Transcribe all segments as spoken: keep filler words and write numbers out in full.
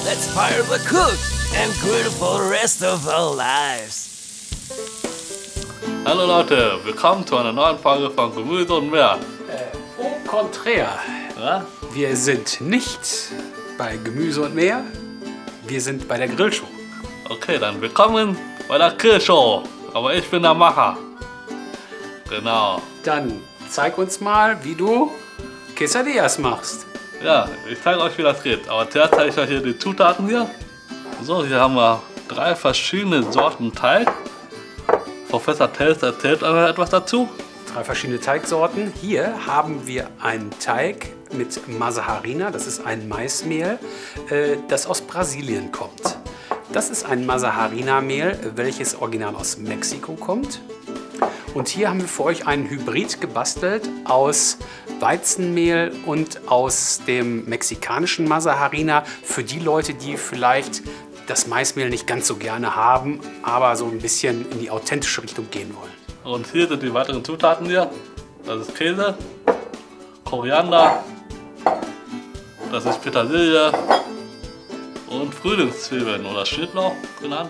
Let's fire the cook and grill for the rest of our lives. Hallo Leute, willkommen zu einer neuen Folge von Gemüse und mehr. Äh, au contraire. Ja? Wir sind nicht bei Gemüse und mehr, wir sind bei der Grillshow. Okay, dann willkommen bei der Grillshow. Aber ich bin der Macher. Genau. Dann zeig uns mal, wie du Quesadillas machst. Ja, ich zeige euch, wie das geht. Aber zuerst zeige ich euch hier die Zutaten hier. So, hier haben wir drei verschiedene Sorten Teig. Professor Tells erzählt euch etwas dazu. Drei verschiedene Teigsorten. Hier haben wir einen Teig mit Massa Harina. Das ist ein Maismehl, äh, das aus Brasilien kommt. Das ist ein Massa Harina Mehl, welches original aus Mexiko kommt. Und hier haben wir für euch einen Hybrid gebastelt aus Weizenmehl und aus dem mexikanischen Massa Harina. Für die Leute, die vielleicht das Maismehl nicht ganz so gerne haben, aber so ein bisschen in die authentische Richtung gehen wollen. Und hier sind die weiteren Zutaten hier. Das ist Käse, Koriander, das ist Petersilie und Frühlingszwiebeln oder Schnittlauch genannt.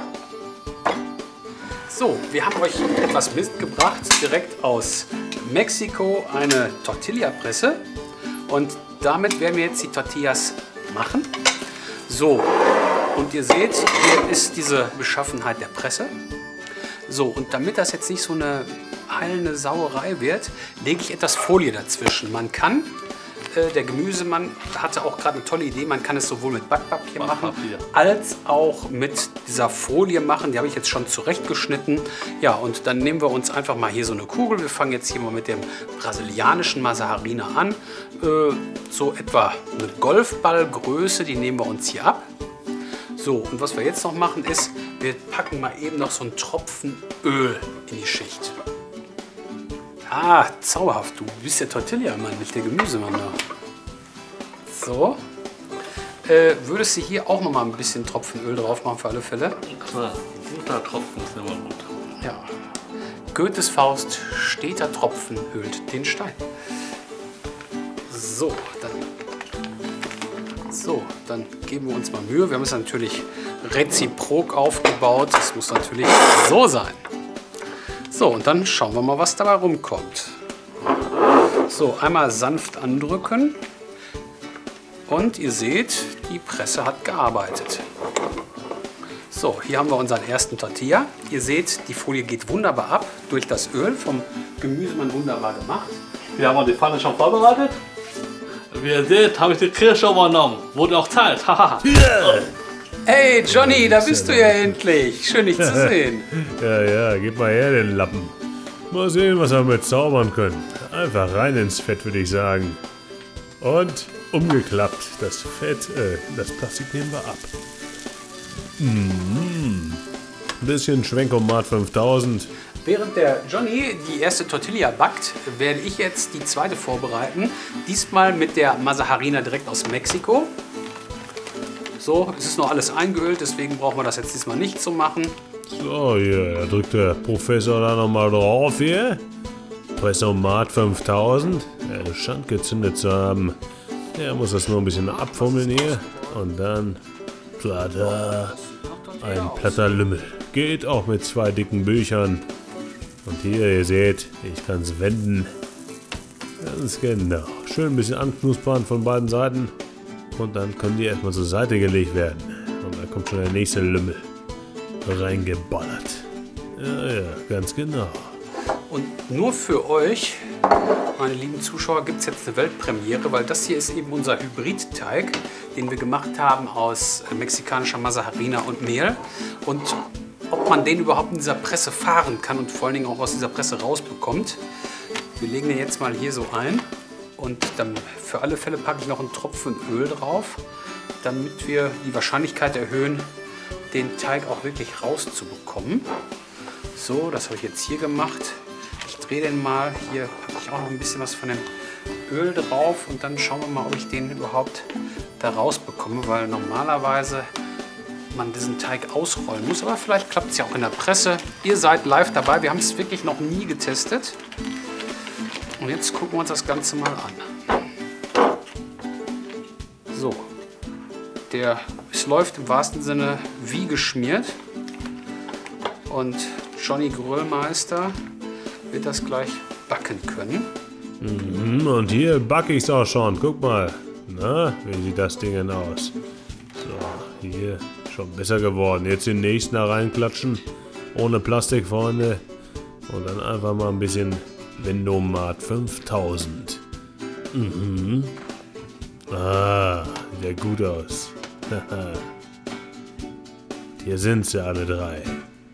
So, wir haben euch etwas mitgebracht, direkt aus Mexiko, eine Tortilla-Presse. Und damit werden wir jetzt die Tortillas machen. So, und ihr seht, hier ist diese Beschaffenheit der Presse. So, und damit das jetzt nicht so eine heilende Sauerei wird, lege ich etwas Folie dazwischen. Man kann, äh, der Gemüsemann hatte auch gerade eine tolle Idee, man kann es sowohl mit Backpapier machen, Backpapier. als auch mit dieser Folie machen. Die habe ich jetzt schon zurechtgeschnitten. Ja, und dann nehmen wir uns einfach mal hier so eine Kugel. Wir fangen jetzt hier mal mit dem brasilianischen Massa Harina an. Äh, so etwa eine Golfballgröße, die nehmen wir uns hier ab. So, und was wir jetzt noch machen ist, wir packen mal eben noch so einen Tropfen Öl in die Schicht. Ah, zauberhaft, du bist der Tortilla-Mann, nicht der Gemüsemann da. So. Äh, würdest du hier auch noch mal ein bisschen Tropfen Öl drauf machen für alle Fälle? Klar, ein guter Tropfen ist immer gut. Ja. Goethes Faust, steter Tropfen höhlt den Stein. So, dann, so, dann geben wir uns mal Mühe. Wir haben es natürlich reziprok aufgebaut. Das muss natürlich so sein. So, und dann schauen wir mal, was dabei rumkommt. So, einmal sanft andrücken. Und ihr seht, die Presse hat gearbeitet. So, hier haben wir unseren ersten Tortilla. Ihr seht, die Folie geht wunderbar ab durch das Öl vom Gemüsemann wunderbar gemacht. Wir haben die Pfanne schon vorbereitet. Wie ihr seht, habe ich die Grillshow übernommen. Wurde auch Zeit. Haha. Hey Johnny, da bist du ja endlich. Schön, dich zu sehen. Ja, ja, gib mal her den Lappen. Mal sehen, was wir mit zaubern können. Einfach rein ins Fett, würde ich sagen. Und umgeklappt. Das Fett, äh, das Plastik nehmen wir ab. Mmh. Ein bisschen Schwenkomat fünftausend. Während der Johnny die erste Tortilla backt, werde ich jetzt die zweite vorbereiten. Diesmal mit der Massa Harina direkt aus Mexiko. So, es ist noch alles eingeölt, deswegen brauchen wir das jetzt diesmal nicht so machen. So, hier, da drückt der Professor da nochmal drauf hier. Pressomat fünftausend. Er scheint gezündet zu haben. Er muss das nur ein bisschen abfummeln hier. Und dann Platter. Ein platter Lümmel. Geht auch mit zwei dicken Büchern. Und hier, ihr seht, ich kann es wenden. Ganz genau. Schön ein bisschen anknuspern von beiden Seiten. Und dann können die erstmal zur Seite gelegt werden. Und da kommt schon der nächste Lümmel. Reingeballert. Ja, ja, ganz genau. Und nur für euch, meine lieben Zuschauer, gibt es jetzt eine Weltpremiere, weil das hier ist eben unser Hybridteig, den wir gemacht haben aus mexikanischer Massa Harina und Mehl. Und ob man den überhaupt in dieser Presse fahren kann und vor allen Dingen auch aus dieser Presse rausbekommt. Wir legen den jetzt mal hier so ein. Und dann für alle Fälle packe ich noch einen Tropfen Öl drauf, damit wir die Wahrscheinlichkeit erhöhen, den Teig auch wirklich rauszubekommen. So, das habe ich jetzt hier gemacht. Ich drehe den mal. Hier packe ich auch noch ein bisschen was von dem Öl drauf und dann schauen wir mal, ob ich den überhaupt da rausbekomme, weil normalerweise man diesen Teig ausrollen muss. Aber vielleicht klappt es ja auch in der Presse. Ihr seid live dabei. Wir haben es wirklich noch nie getestet. Und jetzt gucken wir uns das Ganze mal an. So, der es läuft im wahrsten Sinne wie geschmiert. Und Johnny Grillmeister wird das gleich backen können. Mhm, und hier backe ich es auch schon. Guck mal. Na, wie sieht das Ding denn aus? So, hier schon besser geworden. Jetzt den nächsten da reinklatschen. Ohne Plastik, Freunde. Und dann einfach mal ein bisschen Vendomat fünftausend. Mhm. Ah, sieht ja gut aus. Hier sind sie alle drei.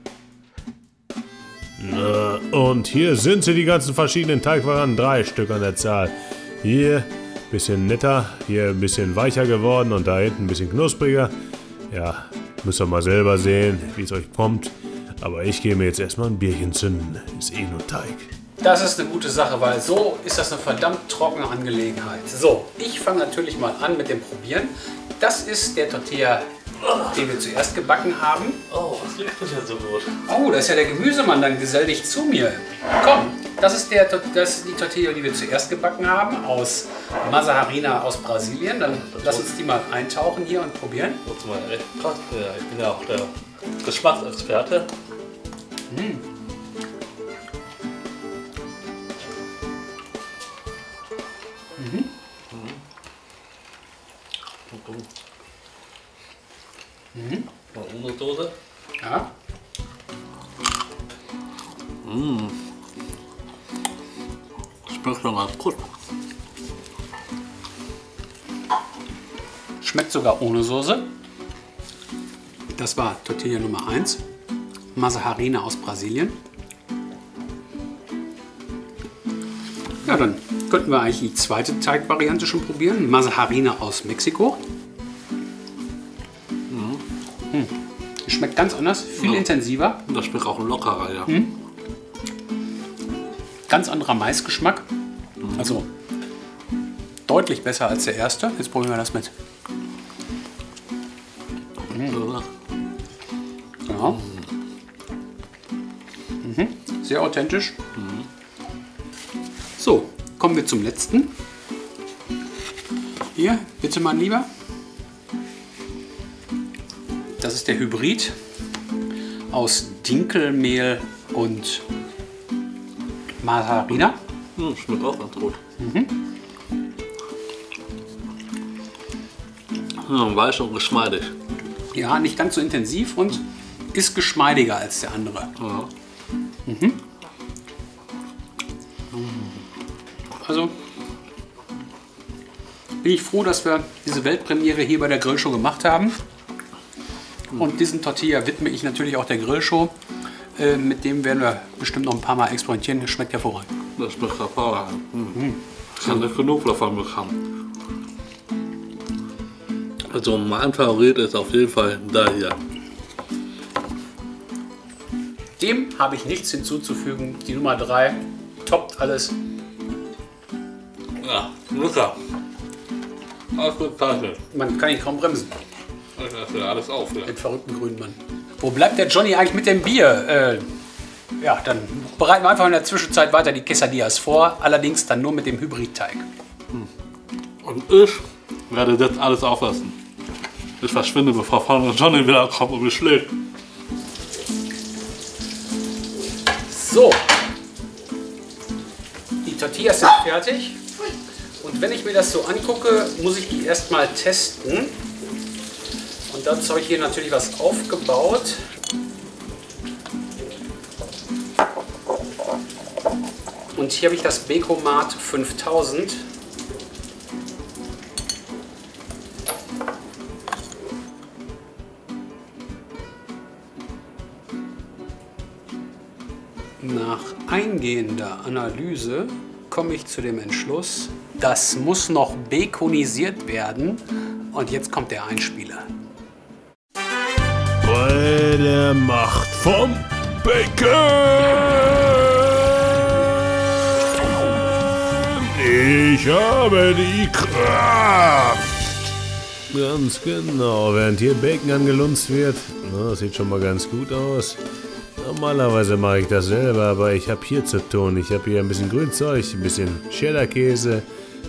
Na, und hier sind sie, die ganzen verschiedenen Teigvarianten. Drei Stück an der Zahl. Hier ein bisschen netter, hier ein bisschen weicher geworden und da hinten ein bisschen knuspriger. Ja, müsst ihr mal selber sehen, wie es euch kommt. Aber ich gehe mir jetzt erstmal ein Bierchen zünden. Ist eh nur Teig. Das ist eine gute Sache, weil so ist das eine verdammt trockene Angelegenheit. So, ich fange natürlich mal an mit dem Probieren. Das ist der Tortilla, den wir zuerst gebacken haben. Oh, was riecht das jetzt so gut? Oh, da ist ja der Gemüsemann, dann gesell dich zu mir. Komm, das ist, der, das ist die Tortilla, die wir zuerst gebacken haben, aus Masa Harina aus Brasilien. Dann lass uns die mal eintauchen hier und probieren. What's mal echt krass. Ja, ich bin ja auch der Geschmacksexperte. Mm. Mhm. Mhm. Ohne Dose. Ja. Mmh. Schmeckt schon ganz gut. Schmeckt sogar ohne Soße. Das war Tortilla Nummer eins. Masa Harina aus Brasilien. Ja, dann könnten wir eigentlich die zweite Teigvariante schon probieren. Masa Harina aus Mexiko. Mhm. Schmeckt ganz anders, viel ja. intensiver. Das schmeckt auch lockerer, ja. Mhm. Ganz anderer Maisgeschmack. Mhm. Also deutlich besser als der erste. Jetzt probieren wir das mit. Mhm. Ja. Mhm. Sehr authentisch. Mhm. So, kommen wir zum letzten. Hier, bitte mein Lieber. Das ist der Hybrid aus Dinkelmehl und Masa Harina. Mhm, schmeckt auch ganz gut. Mhm. Ja, weich und geschmeidig. Ja, nicht ganz so intensiv und ist geschmeidiger als der andere. Ja. Mhm. Also bin ich froh, dass wir diese Weltpremiere hier bei der Grillshow gemacht haben. Und diesen Tortilla widme ich natürlich auch der Grillshow. Äh, mit dem werden wir bestimmt noch ein paar Mal experimentieren. Das schmeckt hervorragend. Das schmeckt hervorragend. Mhm. Ich habe nicht genug davon bekommen. Also mein Favorit ist auf jeden Fall der hier. Dem habe ich nichts hinzuzufügen. Die Nummer drei toppt alles. Ja, lecker. Alles gut gezeichnet. Man kann ihn kaum bremsen. Ich esse alles auf. Ja. Den verrückten grünen Mann. Wo bleibt der Johnny eigentlich mit dem Bier? Äh, ja, dann bereiten wir einfach in der Zwischenzeit weiter die Quesadillas vor. Allerdings dann nur mit dem Hybridteig. Und ich werde jetzt alles auflassen. Ich verschwinde, bevor vorne Johnny wieder kommt und mich schlägt. So. Die Tortillas sind fertig. Und wenn ich mir das so angucke, muss ich die erstmal testen. Und dazu habe ich hier natürlich was aufgebaut. Und hier habe ich das Becomat fünftausend. Nach eingehender Analyse komme ich zu dem Entschluss, das muss noch bekonisiert werden. Und jetzt kommt der Einspieler. Bei der Macht vom Bacon! Ich habe die Kraft! Ganz genau, während hier Bacon angelunzt wird. Na, das sieht schon mal ganz gut aus. Normalerweise mache ich das selber, aber ich habe hier zu tun. Ich habe hier ein bisschen Grünzeug, ein bisschen Cheddar-Käse,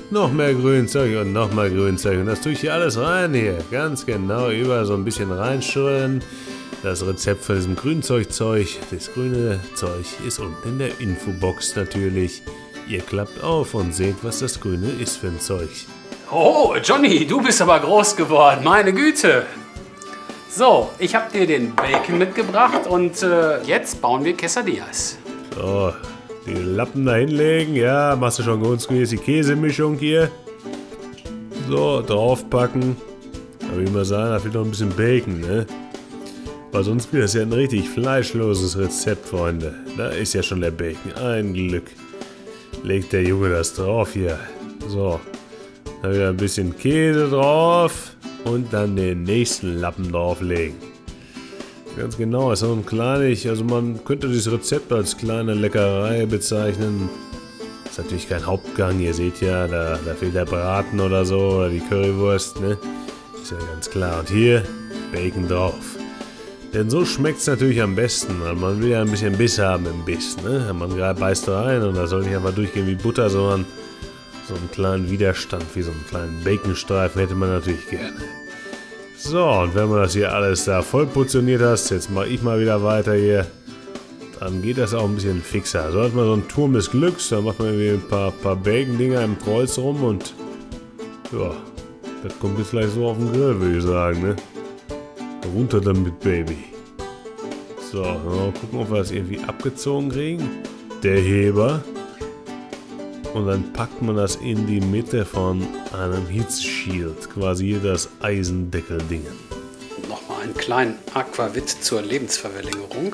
noch mehr Grünzeug und noch mal Grünzeug. Und das tue ich hier alles rein hier. Ganz genau, über so ein bisschen reinschütteln. Das Rezept von diesem Grünzeugzeug, das grüne Zeug, ist unten in der Infobox natürlich. Ihr klappt auf und seht, was das Grüne ist für ein Zeug. Oh, Johnny, du bist aber groß geworden, meine Güte. So, ich habe dir den Bacon mitgebracht und äh, jetzt bauen wir Quesadillas. So, die Lappen da hinlegen. Ja, machst du schon ganz gut. Die Käsemischung hier. So, draufpacken. Aber wie immer sagen, da fehlt noch ein bisschen Bacon, ne? Weil sonst wird das ja ein richtig fleischloses Rezept, Freunde. Da ist ja schon der Bacon. Ein Glück. Legt der Junge das drauf hier. So. Dann wieder ein bisschen Käse drauf. Und dann den nächsten Lappen drauflegen. Ganz genau, ist so ein kleines, also man könnte dieses Rezept als kleine Leckerei bezeichnen. Ist natürlich kein Hauptgang, ihr seht ja, da, da fehlt der Braten oder so, oder die Currywurst, ne? Ist ja ganz klar. Und hier Bacon drauf. Denn so schmeckt es natürlich am besten, weil man will ja ein bisschen Biss haben im Biss, ne? Man beißt rein und da soll nicht einfach durchgehen wie Butter, sondern so einen kleinen Widerstand, wie so einen kleinen Baconstreifen hätte man natürlich gerne. So, und wenn man das hier alles da voll portioniert hast, jetzt mache ich mal wieder weiter hier, dann geht das auch ein bisschen fixer. So hat man so einen Turm des Glücks, da macht man irgendwie ein paar, paar Bacon-Dinger im Kreuz rum und ja, das kommt jetzt gleich so auf den Grill, würde ich sagen, ne? Runter damit, Baby. So, mal gucken, ob wir das irgendwie abgezogen kriegen. Der Heber. Und dann packt man das in die Mitte von einem Hitzschild, quasi hier das Eisendeckel-Ding. Nochmal einen kleinen Aquavit zur Lebensverlängerung.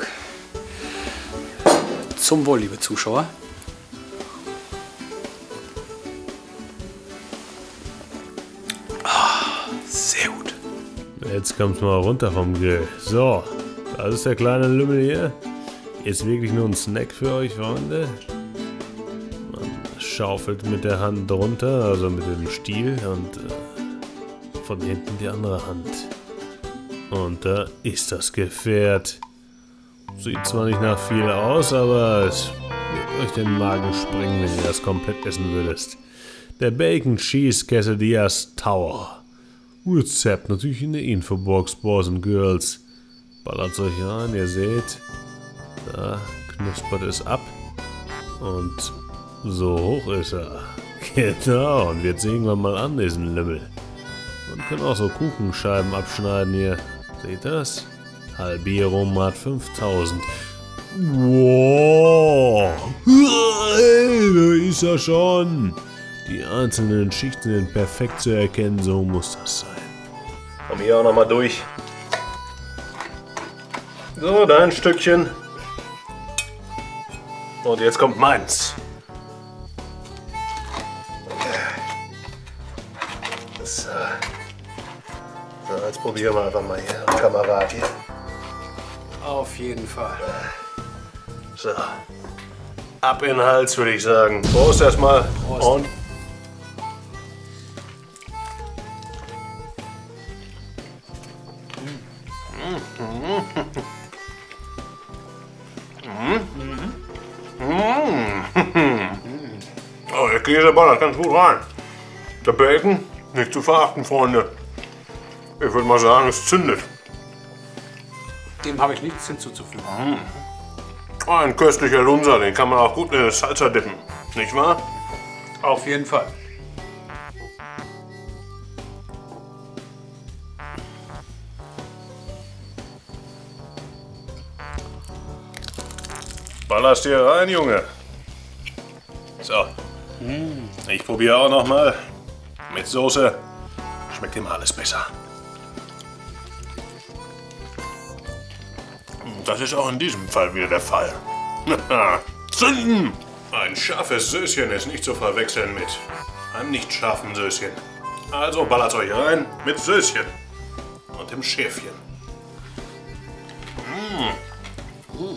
Zum Wohl, liebe Zuschauer. Ah, sehr gut. Jetzt kommt mal runter vom Grill. So, das ist der kleine Lümmel hier. Ist wirklich nur ein Snack für euch, Freunde. Schaufelt mit der Hand drunter, also mit dem Stiel und äh, von hinten die andere Hand. Und da ist das Gefährt. Sieht zwar nicht nach viel aus, aber es wird euch den Magen springen, wenn ihr das komplett essen würdest. Der Bacon Cheese Quesadillas Tower. Rezept natürlich in der Infobox, Boys and Girls. Ballert euch rein, ihr seht. Da knuspert es ab. Und so hoch ist er. Genau, und jetzt sehen wir mal an diesen Lümmel. Man kann auch so Kuchenscheiben abschneiden hier. Seht das? Halbieromat fünftausend. Wow! Hey, da ist er schon! Die einzelnen Schichten sind perfekt zu erkennen, so muss das sein. Komm hier auch nochmal durch. So, da ein Stückchen. Und jetzt kommt meins. So, so jetzt probieren wir einfach mal hier, Kamerad hier. Auf jeden Fall. So, ab in den Hals würde ich sagen. Prost erstmal. Prost. Und oh, der Käse ballert ganz gut rein. Der Bacon, nicht zu verachten, Freunde. Ich würde mal sagen, es zündet. Dem habe ich nichts hinzuzufügen. Ein köstlicher Lunser, den kann man auch gut in eine Salsa dippen. Nicht wahr? Auf jeden Fall. Ballerst hier rein, Junge. So. Ich probiere auch noch mal. Mit Soße schmeckt immer alles besser. Das ist auch in diesem Fall wieder der Fall. Zünden! Ein scharfes Söschen ist nicht zu verwechseln mit einem nicht scharfen Söschen. Also ballert euch rein mit Söschen und dem Schäfchen. Mm.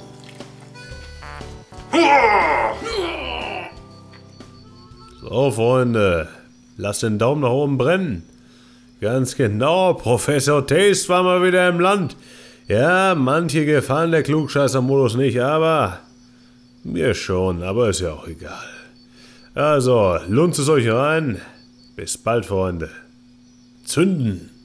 So, Freunde, lasst den Daumen nach oben brennen. Ganz genau, Professor Taste war mal wieder im Land. Ja, manche gefallen der Klugscheißer-Modus nicht, aber mir schon, aber ist ja auch egal. Also, lohnt es euch rein. Bis bald, Freunde. Zünden!